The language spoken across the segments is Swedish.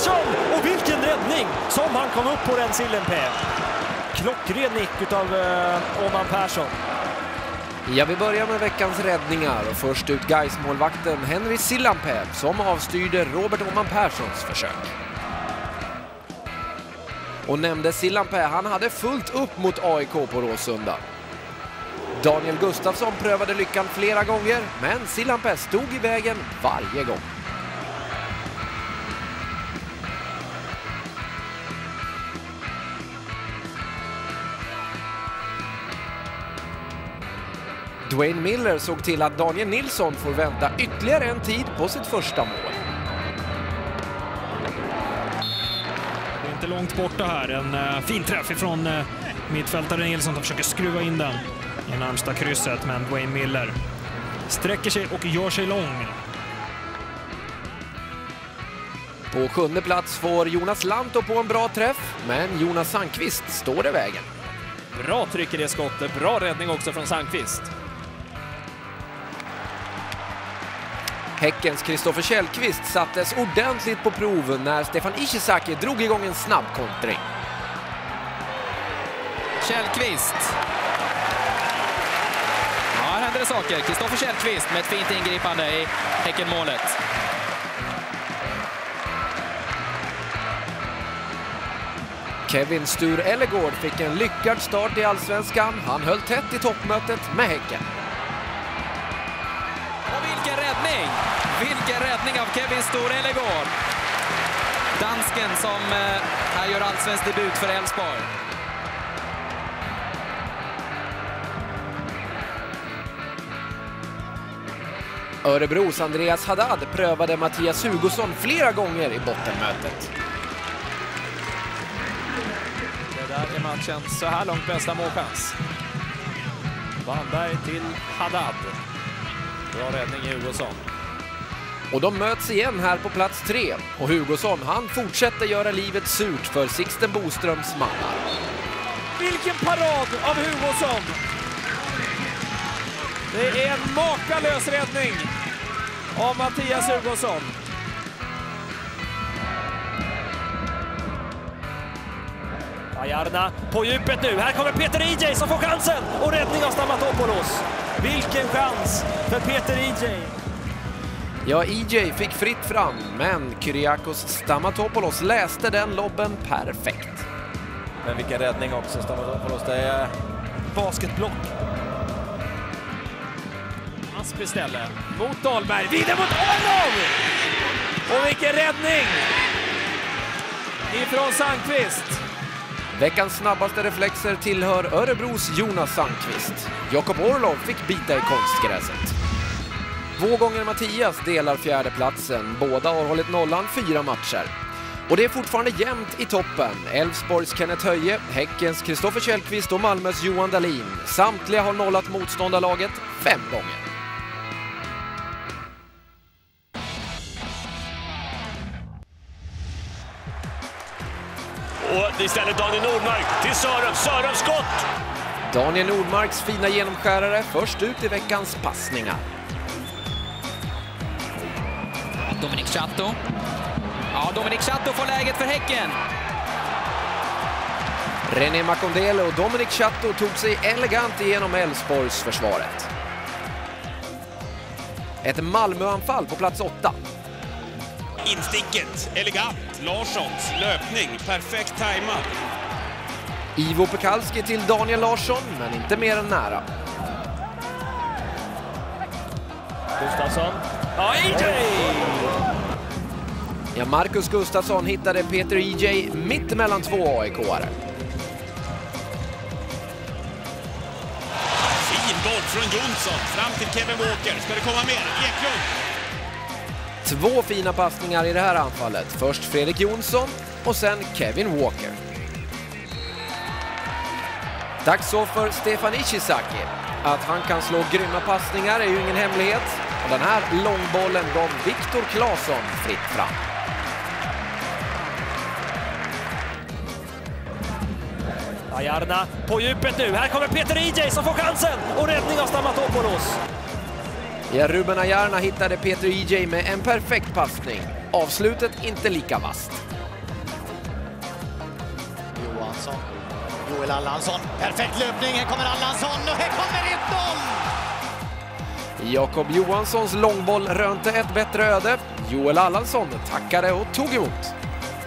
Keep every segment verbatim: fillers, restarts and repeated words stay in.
Persson! Och vilken räddning som han kom upp på den Sillanpää. Klockren nick utav uh, Oman Persson. Ja, vi börjar med veckans räddningar och först ut Gais-målvakten Henry Sillanpää som avstyrde Robert Oman Perssons försök. Och nämnde Sillanpää, han hade fullt upp mot A I K på Råsunda. Daniel Gustafsson prövade lyckan flera gånger, men Sillanpää stod i vägen varje gång. Dwayne Miller såg till att Daniel Nilsson får vänta ytterligare en tid på sitt första mål. Det är inte långt borta här. En uh, fin träff ifrån uh, mittfältare Nilsson som försöker skruva in den i närmsta krysset, men Dwayne Miller sträcker sig och gör sig lång. På sjunde plats får Jonas Lantto på en bra träff, men Jonas Sandqvist står i vägen. Bra tryck i det skottet, bra räddning också från Sandqvist. Häckens Kristoffer Källqvist sattes ordentligt på prov när Stefan Ishizaki drog igång en snabb kontring. Källqvist. Ja, här händer det saker. Kristoffer Källqvist med ett fint ingripande i Häckenmålet. Kevin Stur Ellegård fick en lyckad start i Allsvenskan. Han höll tätt i toppmötet med Häcken. Och vilken räddning! Vilken räddning av Kevin Stur Ellegård. Dansken som eh, här gör allsvensk debut för Elfsborg. Örebros Andreas Haddad prövade Mattias Hugosson flera gånger i bottenmötet. Det där är matchens så här långt bästa målchans. Wannberg till Haddad. Bra räddning i Hugosson. Och de möts igen här på plats tre. Och Hugosson, han fortsätter göra livet surt för Sixten Boströms mannar. Vilken parad av Hugosson! Det är en makalös räddning av Mattias Hugosson. Bajarna på djupet nu. Här kommer Peter E J som får chansen. Och räddning av Stamatopoulos. Vilken chans för Peter E J. Ja, E J fick fritt fram, men Kyriakos Stamatopoulos läste den lobben perfekt. Men vilken räddning också Stamatopoulos. Det är basketblock. Asp istället mot Dahlberg. Vidare mot honom! Och vilken räddning ifrån Sandqvist. Veckans snabbaste reflexer tillhör Örebros Jonas Sandqvist. Jakob Orlov fick bita i konstgräset. Två gånger Mattias delar fjärdeplatsen. Båda har hållit nollan fyra matcher. Och det är fortfarande jämnt i toppen. Elfsborgs Kenneth Höje, Häckens Kristoffer Källqvist och Malmös Johan Dahlin. Samtliga har nollat motståndarlaget fem gånger. Och istället Daniel Nordmark till Sören. Sören skott! Daniel Nordmarks fina genomskärare först ut i veckans passningar. Dominic Chatto. Ja, Dominic Chatto får läget för Häcken. René Makondele och Dominic Chatto tog sig elegant igenom Elfsborgs försvaret. Ett Malmöanfall på plats åtta. Insticket, elegant. Larssons löpning, perfekt tajmad. Ivo Pekalski till Daniel Larsson, men inte mer än nära. Gustafsson. Ja, E J! Ja, Marcus Gustafsson hittade Peter E J mitt mellan två A I K-are. Fin boll från Jonsson, fram till Kevin Walker. Ska det komma mer? Eklund. Två fina passningar i det här anfallet. Först Fredrik Jonsson och sen Kevin Walker. Dags så för Stefan Ishizaki. Att han kan slå grymma passningar är ju ingen hemlighet. Och den här långbollen gav Viktor Claesson fritt fram. Bajarna på djupet nu. Här kommer Peter E J som får chansen. Och räddning av Stamatopoulos. Ja, Ruben Ajarna hittade Peter E J med en perfekt passning. Avslutet inte lika vasst. Johansson, Joel Allansson, perfekt löpning, här kommer Allansson och här kommer ett noll! Jakob Johanssons långboll rönte ett bättre öde. Joel Allansson tackade och tog emot.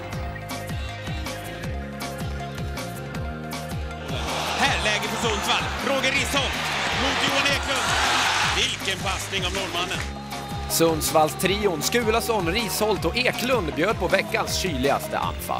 Här läge för Sundsvall. Roger Risholt mot Johan Eklund. Vilken passning av norrmannen. Sundsvalls trion Skulason, Risholt och Eklund bjöd på veckans kyligaste anfall.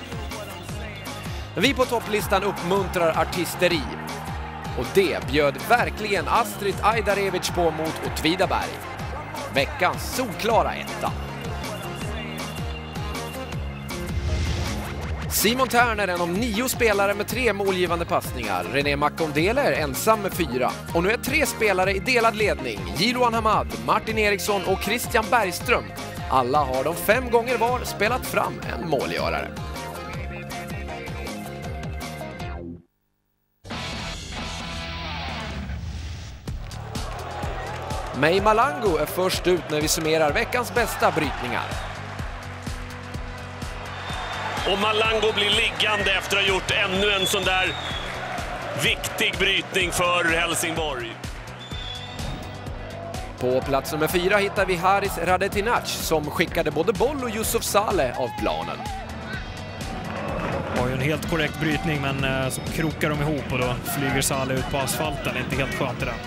Vi på topplistan uppmuntrar artisteri. Och det bjöd verkligen Astrid Ajdarevic på mot Åtvidaberg. Veckans solklara etta. Simon Tern är en av nio spelare med tre målgivande passningar. René Makondele är ensam med fyra. Och nu är tre spelare i delad ledning. Jiloan Hamad, Martin Eriksson och Christian Bergström. Alla har de fem gånger var spelat fram en målgörare. May Malango är först ut när vi summerar veckans bästa brytningar. Och Malango blir liggande efter att ha gjort ännu en sån där viktig brytning för Helsingborg. På plats nummer fyra hittar vi Haris Radetinac som skickade både boll och Yusuf Saleh av planen. Det var ju en helt korrekt brytning, men eh, så krokar de ihop och då flyger Saleh ut på asfalten. Inte helt skönt i den.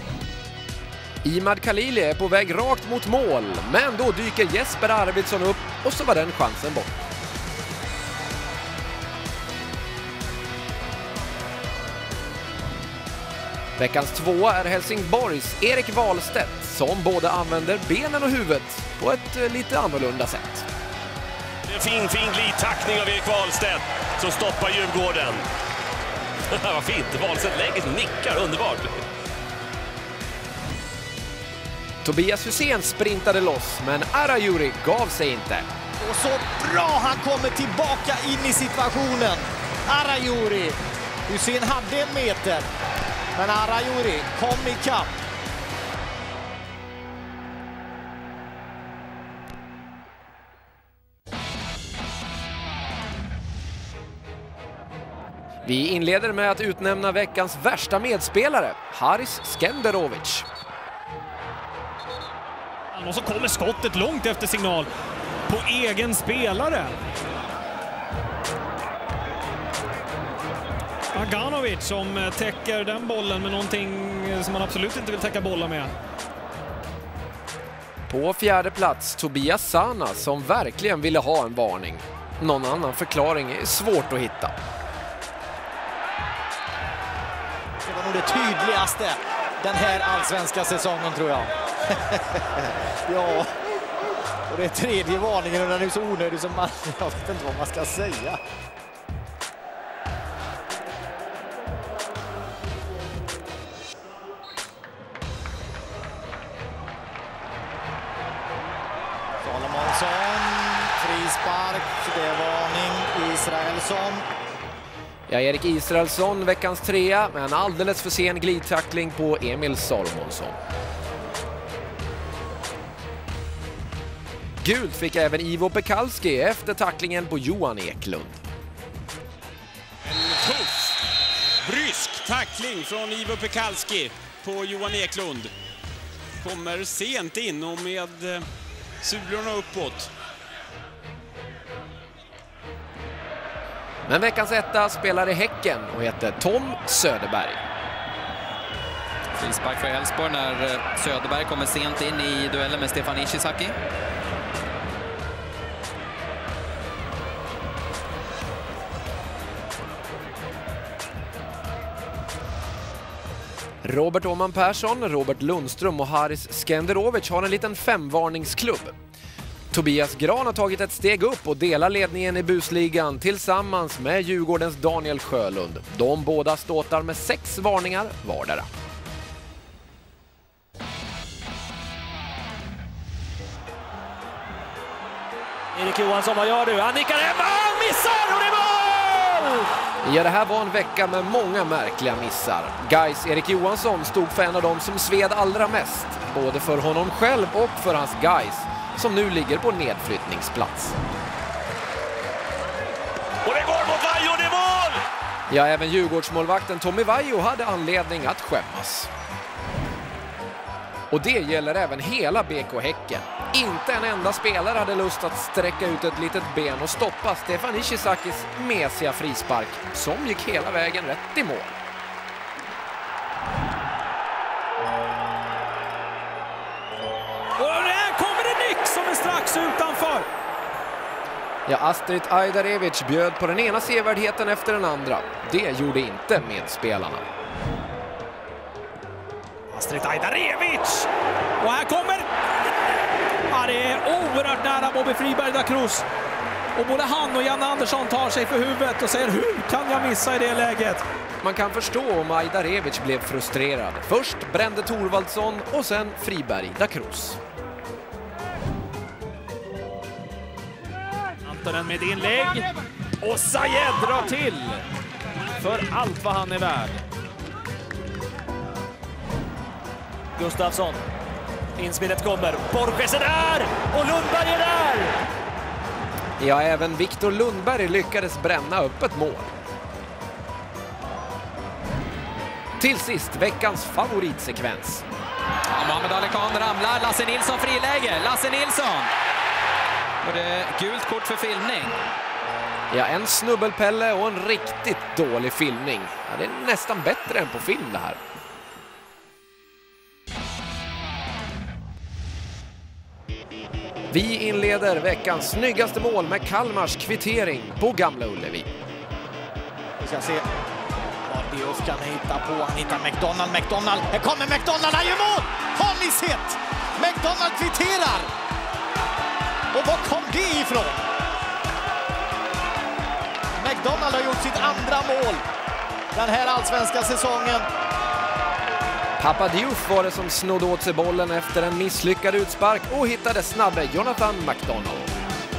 Imad Khalili är på väg rakt mot mål, men då dyker Jesper Arvidsson upp och så var den chansen bort. Veckans tvåa är Helsingborgs Erik Wahlstedt som både använder benen och huvudet på ett eh, lite annorlunda sätt. En fin, fin glidtackning av Erik Wahlstedt som stoppar Djurgården. Vad fint, Wahlstedt lägger nickar, underbart. Tobias Hysén sprintade loss, men Arajuri gav sig inte. Och så bra han kommer tillbaka in i situationen. Arajuri. Hysén hade en meter. Men Arajuri kom i kapp. Vi inleder med att utnämna veckans värsta medspelare, Haris Skenderovic. Och så kommer skottet långt efter signal på egen spelare. Aganovic som täcker den bollen med någonting som man absolut inte vill täcka bollar med. På fjärde plats Tobias Sana som verkligen ville ha en varning. Någon annan förklaring är svårt att hitta. Det var nog det tydligaste den här allsvenska säsongen, tror jag. Ja, och det är tredje varningen och den är så onödig som man, jag vet inte vad man ska säga. Salomonsson, frispark, det är varning, Israelsson. Ja, Erik Israelsson, veckans trea, med en alldeles för sen glidtackling på Emil Salomonsson. Gult fick även Ivo Pekalski efter tacklingen på Johan Eklund. En tuff, brysk tackling från Ivo Pekalski på Johan Eklund. Kommer sent in och med eh, sulorna uppåt. Men veckans etta spelar i Häcken och heter Tom Söderberg. Frispark för Elfsborg när Söderberg kommer sent in i duellen med Stefan Ishizaki. Robert Åman Persson, Robert Lundström och Haris Skenderovic har en liten femvarningsklubb. Tobias Gran har tagit ett steg upp och delar ledningen i busligan tillsammans med Djurgårdens Daniel Sjölund. De båda ståtar med sex varningar vardera. Erik Johansson, vad gör du? Han nickar hemma, missar och det är mål! Ja, det här var en vecka med många märkliga missar. Gais Erik Johansson stod för en av dem som sved allra mest, både för honom själv och för hans Gais. som nu ligger på nedflyttningsplats. Och det går mot Vaiho, det är mål! Ja, även Djurgårdsmålvakten Tommy Vaiho hade anledning att skämmas. Och det gäller även hela B K Häcken. Inte en enda spelare hade lust att sträcka ut ett litet ben och stoppa Stefan Ishizakis mesiga frispark som gick hela vägen rätt i mål. Och där kommer det nick som är strax utanför. Ja, Astrid Ajdarevic bjöd på den ena sevärdheten efter den andra. Det gjorde inte medspelarna. Astrid Ajdarevic! Och här kommer... Ja, det är oerhört nära Bobby Friberg da Cruz. Och både han och Janne Andersson tar sig för huvudet och säger hur kan jag missa i det läget? Man kan förstå om Ajdarevic blev frustrerad. Först brände Thorvaldsson och sen Friberg da Cruz. Antonen med inlägg. Och Sayed drar till. För allt vad han är värd. Gustafsson. Inspelet kommer. Borges är där! Och Lundberg är där! Ja, även Viktor Lundberg lyckades bränna upp ett mål. Till sist, veckans favoritsekvens. Ja, Mohamed Ali Khan ramlar. Lasse Nilsson friläge. Lasse Nilsson! Och det är gult kort för filmning. Ja, en snubbelpelle och en riktigt dålig filmning. Ja, det är nästan bättre än på film det här. Vi inleder veckans snyggaste mål med Kalmars kvittering på Gamla Ullevi. Vi ska se vad Dios kan hitta på. Han hittar McDonald, McDonald. Här kommer McDonald, han gör mål! Har ni sett? McDonald kvitterar! Och var kom det ifrån? McDonald har gjort sitt andra mål den här allsvenska säsongen. Pappa Diouf var det som snodde åt sig bollen efter en misslyckad utspark och hittade snabbe Jonathan McDonald.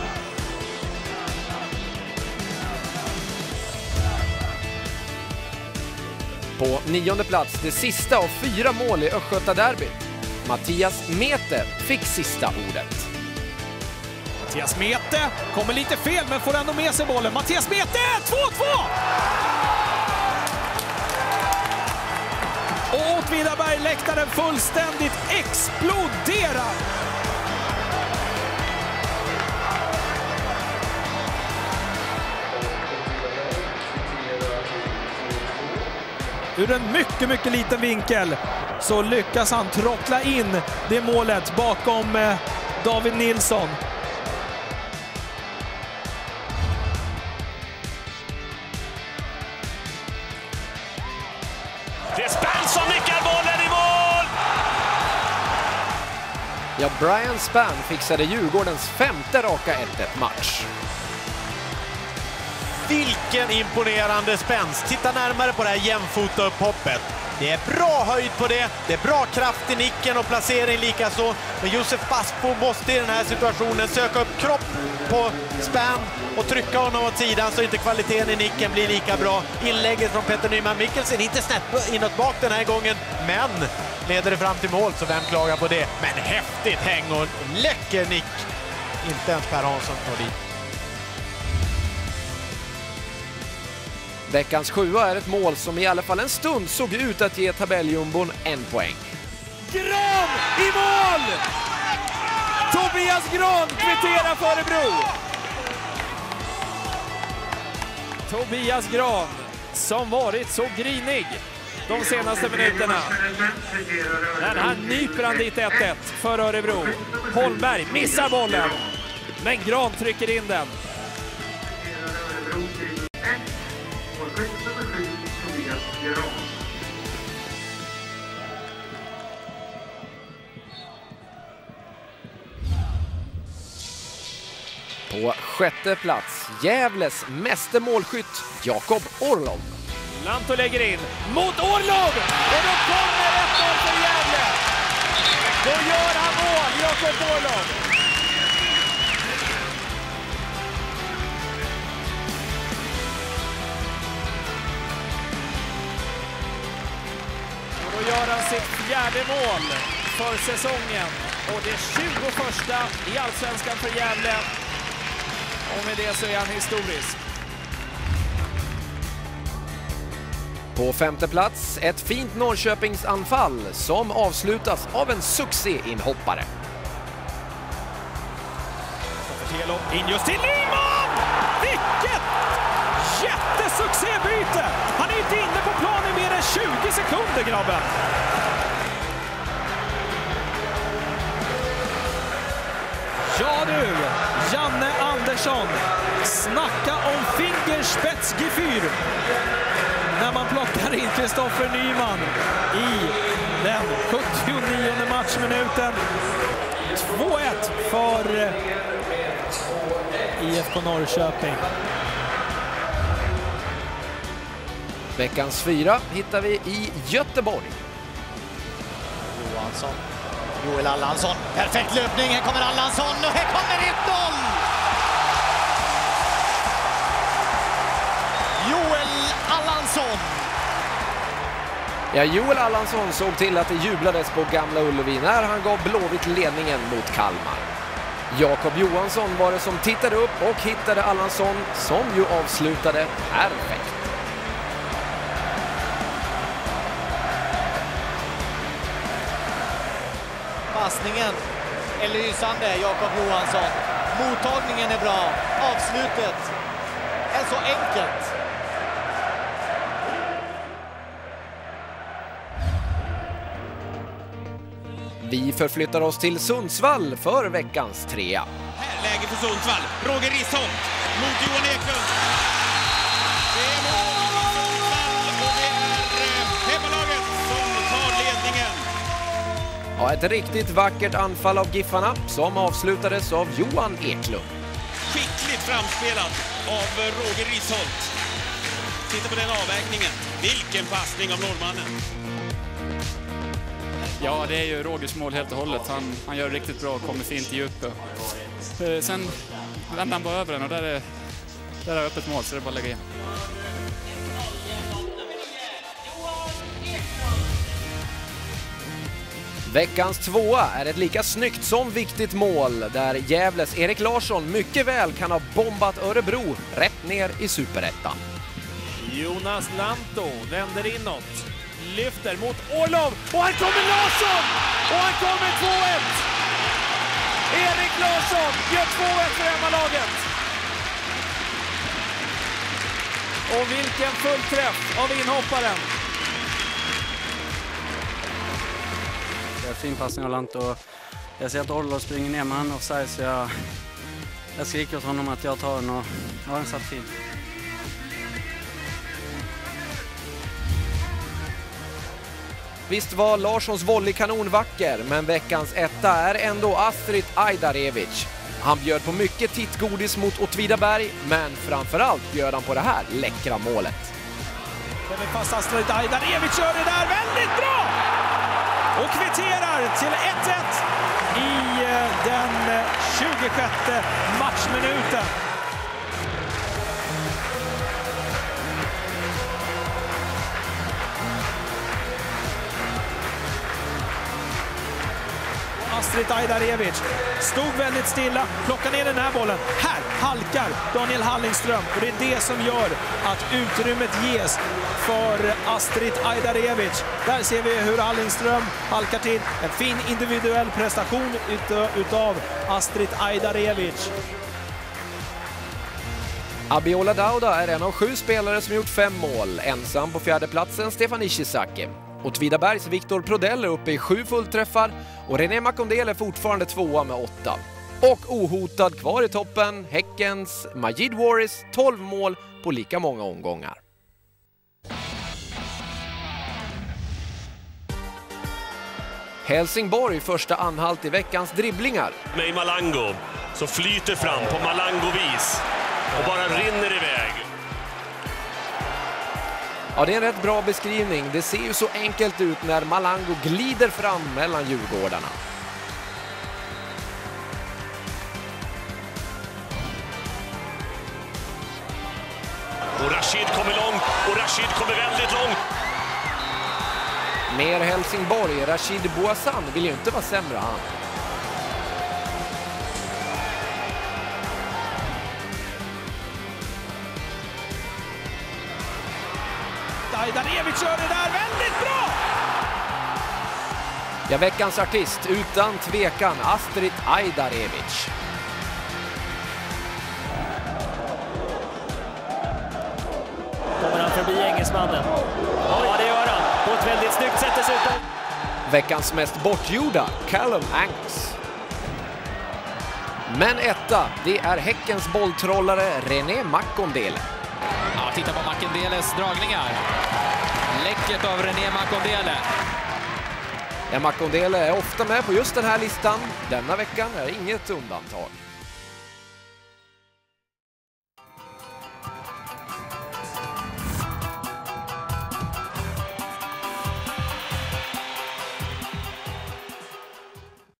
På nionde plats, det sista av fyra mål i Östgötaderby. Mattias Mete fick sista ordet. Mattias Mete kommer lite fel men får ändå med sig bollen. Mattias Mete, två två! Och Åtvidaberg läktaren fullständigt exploderar. Ur en mycket, mycket liten vinkel så lyckas han trockla in det målet bakom eh, David Nilsson. Det är Spann som nickar bollen i mål! Ja, Brian Spann fixade Djurgårdens femte raka ett ett match. Vilken imponerande spänst. Titta närmare på det här jämfota upphoppet. Det är bra höjd på det. Det är bra kraft i nicken och placering lika så. Men Josef Baspo måste i den här situationen söka upp kropp på Spann och trycka honom åt sidan så inte kvaliteten i nicken blir lika bra. Inlägget från Petter Nyman Mikkelsen, inte snett inåt bak den här gången, men leder det fram till mål så vem klagar på det? Men häftigt häng och läcker nick. Inte ens Per Hansson får dit. Veckans sjua är ett mål som i alla fall en stund såg ut att ge tabelljumbon en poäng. Gran i mål! Tobias Gran kvitterar för Örebro. Tobias Gran som varit så grinig de senaste minuterna. Men här nyper han dit ett ett för Örebro. Holmberg missar bollen. Men Gran trycker in den. På sjätte plats, Gävles mästermålskytt Jakob Orlov. Lanto lägger in mot Orlov och då kommer ett mål för Gävle. Då gör han mål, Jakob Orlov. Och då gör han sitt fjärde mål för säsongen och det tjugoförsta i Allsvenskan för Gävle. Och med det så är han historisk. På femte plats ett fint Norrköpingsanfall som avslutas av en succéinhoppare. In just till Nyman! Vilket jättesuccébyte! Han är inte inne på planen mer än tjugo sekunder, grabben. Ja du, Janne Andersson. Snacka om Fingerspetsgefühl när man plockar in Kristoffer Nyman i den sjuttionionde matchminuten. två ett för I F K Norrköping. Veckans fyra hittar vi i Göteborg. Johansson. Joel Allansson. Perfekt löpning. Här kommer Allansson och här kommer ett noll! Joel Allansson. Ja, Joel Allansson såg till att det jublades på Gamla Ullevi när han gav Blåvitt ledningen mot Kalmar. Jakob Johansson var det som tittade upp och hittade Allansson som ju avslutade perfekt. Passningen är lysande, Jakob Johansson. Mottagningen är bra. Avslutet är så enkelt. Vi förflyttar oss till Sundsvall för veckans trea. Här läge för Sundsvall. Roger Risholt mot Johan Eklund. Det är mål i Sundsvall och det är hemmalaget som tar ledningen. Ja, ett riktigt vackert anfall av Giffarna som avslutades av Johan Eklund. Skickligt framspelat av Roger Risholt. Titta på den avvägningen. Vilken passning av norrmannen. Ja, det är ju Rogers mål helt och hållet. Han, han gör det riktigt bra och kommer fint i djupet. Eh, sen vänder han bara över den och där är, där är öppet mål så det är bara att lägga in. Veckans tvåa är ett lika snyggt som viktigt mål där Gävles Erik Larsson mycket väl kan ha bombat Örebro rätt ner i superettan. Jonas Lantto vänder inåt. Lyfter mot Orlov och här kommer Larsson! Och här kommer två ett! Erik Larsson gör två ett för hemmalaget. Och vilken fullträff av inhopparen. Det är fin passning av Lantto. Jag ser att Orlov springer ner med han offside så jag, jag skriker åt honom att jag tar den och har den satt fint. Visst var Larssons volleykanon vacker, men veckans etta är ändå Astrid Ajdarevic. Han bjöd på mycket tittgodis mot Åtvidaberg, men framförallt bjöd han på det här läckra målet. Den är fast Astrid Ajdarevic gör det där väldigt bra! Och kvitterar till ett ett i den tjugosjätte matchminuten. Astrid Ajdarevic stod väldigt stilla, plockar ner den här bollen. Här halkar Daniel Hallingström och det är det som gör att utrymmet ges för Astrid Ajdarevic. Där ser vi hur Hallingström halkar till. En fin individuell prestation utav Astrid Ajdarevic. Abiola Dauda är en av sju spelare som gjort fem mål. Ensam på fjärde platsen Stefan Ishizaki. Åtvidabergs Viktor Prodell är uppe i sju fullträffar och René Makondel är fortfarande tvåa med åtta. Och ohotad kvar i toppen, Häckens Majid Waris, tolv mål på lika många omgångar. Helsingborg första anhalt i veckans dribblingar. Med Malango som flyter fram på Malango-vis och bara rinner iväg. Ja, det är en rätt bra beskrivning. Det ser ju så enkelt ut när Malango glider fram mellan djurgårdarna. Och Rashid kommer långt och Rashid kommer väldigt långt. Mer Helsingborg, Rashid Bouassan vill ju inte vara sämre han. Ajdarevic gör det där väldigt bra! Ja, veckans artist utan tvekan Astrid Ajdarevic. Kommer han förbi engelsmannen? Ja, det gör han. På ett väldigt snyggt sätt dessutom. Veckans mest bortgjorda, Callum Angus. Men etta, det är Häckens bolltrollare René Makondele. Ja, titta på Makondeles dragningar. Läckert av René Makondele. Ja, Makondele är ofta med på just den här listan. Denna veckan är inget undantag.